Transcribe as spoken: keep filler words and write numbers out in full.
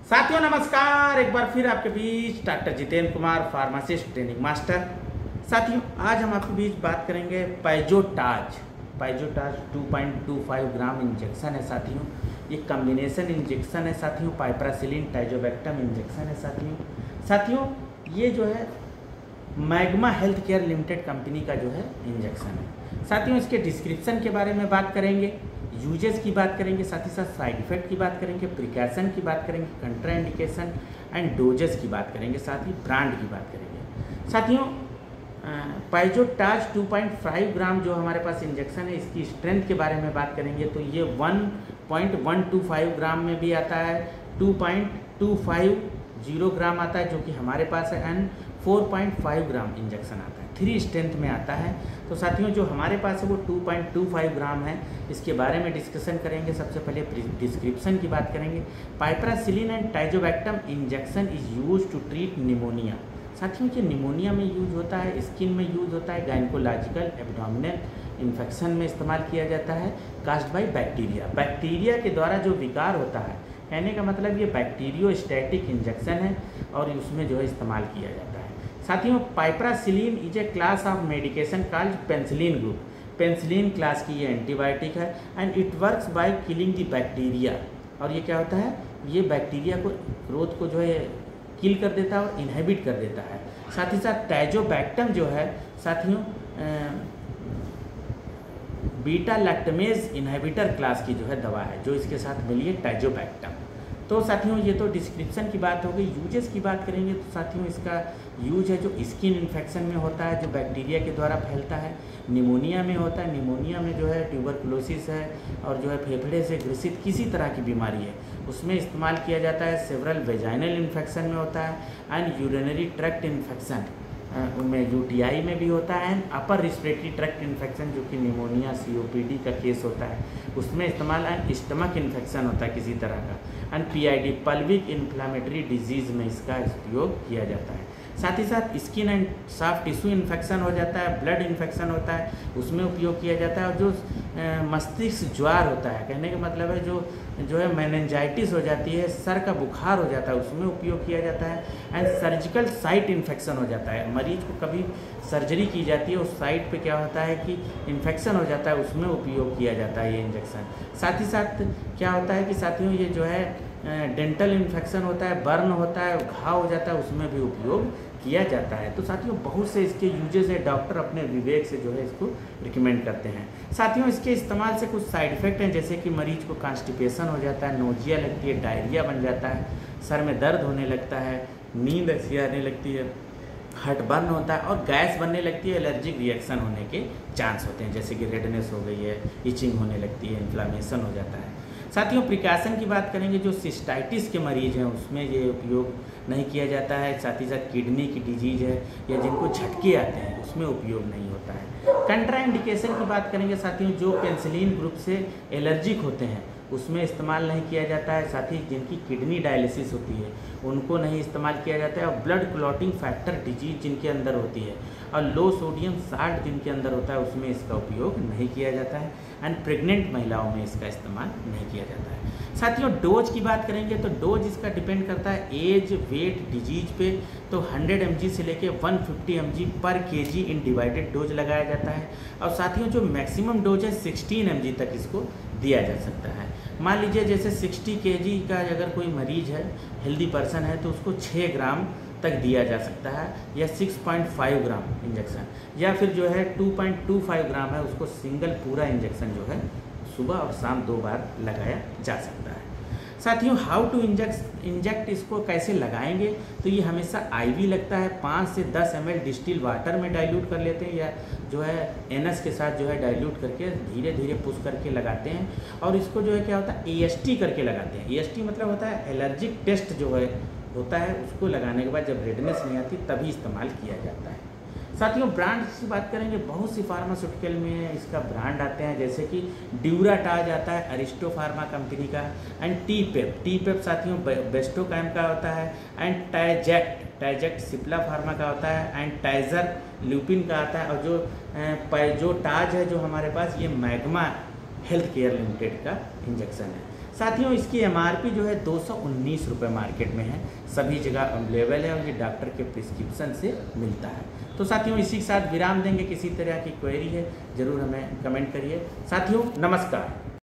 साथियों नमस्कार, एक बार फिर आपके बीच doctor Jitendra Kumar, pharmacist training master. साथियों आज हम आपके बीच बात करेंगे Pizotaz. Pizotaz two point two five gram injection है साथियों। ये कॉम्बिनेशन इंजेक्शन है साथियों, पाइपरासिलिन टाइजोबैक्टम इंजेक्शन है साथियों। साथियों ये जो है Magma Health Care Limited company का जो है इंजेक्शन है साथियों। इसके डिस्क्रिप्शन के बारे में बात करेंगे, यूजेस की बात करेंगे, साथ ही साथ साइड इफेक्ट की बात करेंगे, प्रिकॉशन की बात करेंगे, कंट्राइंडिकेशन एंड डोजेस की बात करेंगे, साथ ही ब्रांड की बात करेंगे। साथियों Pizotaz two point five gram जो हमारे पास इंजेक्शन है, इसकी स्ट्रेंथ के बारे में बात करेंगे तो ये one point one two five gram में भी आता है, two point two five zero gram आता है जो कि हमारे पास है, and four point five gram injection आता है, थ्री स्ट्रेंथ में आता है। तो साथियों जो हमारे पास है वो two point two five gram है। इसके बारे में डिस्कशन करेंगे। सबसे पहले डिस्क्रिप्शन की बात करेंगे। Piperacillin and tazobactam injection is use to treat pneumonia. साथियों ये निमोनिया में यूज होता है, स्किन में यूज होता है, गायनकोलॉजिकल एब्डोमिनल इन्फेक्शन में इस्तेमाल किया जाता है, कास्ड बाई बैक्टीरिया। बैक्टीरिया के द्वारा जो विकार होता है, कहने का मतलब ये बैक्टीरियोस्टैटिक इंजेक्शन है और उसमें जो है इस्तेमाल किया जाता है। साथियों piperacillin is a class of medication called penicillin group. Penicillin class की ये एंटीबायोटिक है and it works by killing the bacteria. और ये क्या होता है, ये बैक्टीरिया को ग्रोथ को जो है किल कर देता है और इनहिबिट कर देता है। साथ ही साथ टाइजोबैक्टम जो है साथियों बीटा लैक्टमेज इनहिबिटर क्लास की जो है दवा है जो इसके साथ मिली है टाइजोबैक्टम। तो साथियों ये तो डिस्क्रिप्शन की बात हो गई। यूजेस की बात करेंगे तो साथियों इसका यूज है जो स्किन इन्फेक्शन में होता है, जो बैक्टीरिया के द्वारा फैलता है, निमोनिया में होता है। निमोनिया में जो है ट्यूबरकुलोसिस है और जो है फेफड़े से ग्रसित किसी तरह की बीमारी है उसमें इस्तेमाल किया जाता है। सेवरल वेजाइनल इन्फेक्शन में होता है एंड यूरिनरी ट्रैक्ट इन्फेक्शन में, यूटीआई में भी होता है, and upper respiratory tract infection जो कि निमोनिया सीओपीडी का केस होता है उसमें इस्तेमाल, एंड स्टमक इन्फेक्शन होता है किसी तरह का, and PID pelvic inflammatory disease में इसका उपयोग किया जाता है। साथ ही साथ skin and soft tissue infection हो जाता है, ब्लड इन्फेक्शन होता है उसमें उपयोग किया जाता है। और जो मस्तिष्क ज्वार होता है, कहने का मतलब है जो जो है मेनिंजाइटिस हो जाती है, सर का बुखार हो जाता है उसमें उपयोग किया जाता है। एंड सर्जिकल साइट इन्फेक्शन हो जाता है, मरीज को कभी सर्जरी की जाती है उस साइट पे क्या होता है कि इन्फेक्शन हो जाता है उसमें उपयोग किया जाता है ये इंजेक्शन। साथ ही साथ क्या होता है कि साथियों ये जो है डेंटल इन्फेक्शन होता है, बर्न होता है, घाव हो जाता है उसमें भी उपयोग किया जाता है। तो साथियों बहुत से इसके यूजेस है, डॉक्टर अपने विवेक से जो है इसको रिकमेंड करते हैं। साथियों इसके इस्तेमाल से कुछ साइड इफेक्ट हैं, जैसे कि मरीज को कॉन्स्टिपेशन हो जाता है, नोजिया लगती है, डायरिया बन जाता है, सर में दर्द होने लगता है, नींद ऐसी आने लगती है, हर्ट बर्न होता है और गैस बनने लगती है, एलर्जिक रिएक्शन होने के चांस होते हैं, जैसे कि रेडनेस हो गई है, इचिंग होने लगती है, इन्फ्लामेशन हो जाता है। साथियों प्रिकॉशन की बात करेंगे, जो सिस्टाइटिस के मरीज हैं उसमें ये उपयोग नहीं किया जाता है। साथ ही साथ किडनी की डिजीज है या जिनको झटके आते हैं उसमें उपयोग नहीं होता है। कंट्राइंडिकेशन की बात करेंगे साथियों, जो पेनिसिलिन ग्रुप से एलर्जिक होते हैं उसमें इस्तेमाल नहीं किया जाता है। साथ ही जिनकी किडनी डायलिसिस होती है उनको नहीं इस्तेमाल किया जाता है, और ब्लड क्लॉटिंग फैक्टर डिजीज जिनके अंदर होती है और लो सोडियम साल्ट जिनके अंदर होता है उसमें इसका उपयोग नहीं किया जाता है। एंड प्रेग्नेंट महिलाओं में इसका इस्तेमाल नहीं किया जाता है। साथियों डोज की बात करेंगे तो डोज इसका डिपेंड करता है एज, वेट, डिजीज पे। तो हंड्रेड एम जी से लेके वन फिफ्टी एम जी पर के जी इन डिवाइडेड डोज लगाया जाता है। और साथियों जो मैक्सिमम डोज है सिक्सटीन एम जी तक इसको दिया जा सकता है। मान लीजिए जैसे सिक्सटी के जी का अगर कोई मरीज है, हेल्दी पर्सन है, तो उसको छः ग्राम तक दिया जा सकता है, या six point five gram injection, या फिर जो है two point two five gram है उसको सिंगल पूरा इंजेक्शन जो है सुबह और शाम दो बार लगाया जा सकता है। साथियों हाउ टू इंजेक्ट इंजेक्ट इसको कैसे लगाएंगे, तो ये हमेशा आईवी लगता है। पाँच से दस एम एल डिस्टिल वाटर में डाइल्यूट कर लेते हैं, या जो है एनएस के साथ जो है डाइल्यूट करके धीरे धीरे पुश करके लगाते हैं। और इसको जो है क्या होता है एएसटी करके लगाते हैं। एएसटी मतलब होता है एलर्जिक टेस्ट जो है होता है, उसको लगाने के बाद जब रेडनेस नहीं आती तभी इस्तेमाल किया जाता है। साथियों ब्रांड की बात करेंगे, बहुत सी फार्मास्यूटिकल में इसका ब्रांड आते हैं, जैसे कि ड्यूराटाज आता है अरिस्टो फार्मा कंपनी का, एंड टी पेप टी पेप साथियों बेस्टोकैम का होता है, एंड टाइजेक्ट टाइजेक्ट सिप्ला फार्मा का होता है, एंड टाइजर ल्यूपिन का आता है। और जो पाइजोटाज है जो हमारे पास, ये मैग्मा हेल्थ केयर लिमिटेड का इंजेक्शन है। साथियों इसकी एमआरपी जो है दो सौ उन्नीस रुपये मार्केट में है, सभी जगह अवेलेबल है और ये डॉक्टर के प्रिस्क्रिप्शन से मिलता है। तो साथियों इसी के साथ विराम देंगे। किसी तरह की क्वेरी है ज़रूर हमें कमेंट करिए। साथियों नमस्कार।